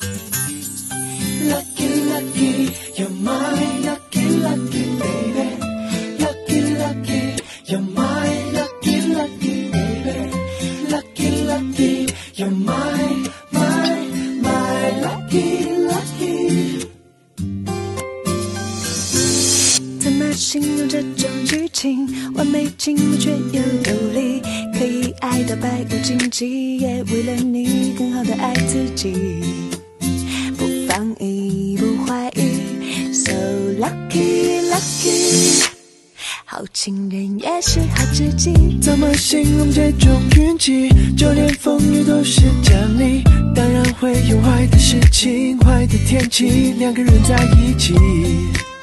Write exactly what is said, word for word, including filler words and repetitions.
Lucky, lucky, you're my lucky, lucky baby. Lucky, lucky, you're my lucky, lucky baby. Lucky, lucky, you're my, my, my lucky, lucky. 怎么形容这种剧情？完美静默却又有力，可以爱到百无禁忌，也为了你更好的爱自己。不放逸，不怀疑 ，So lucky lucky。好情人也是好知己。 怎么形容这种运气？就连风雨都是奖励，当然会有坏的事情，坏的天气，两个人在一起。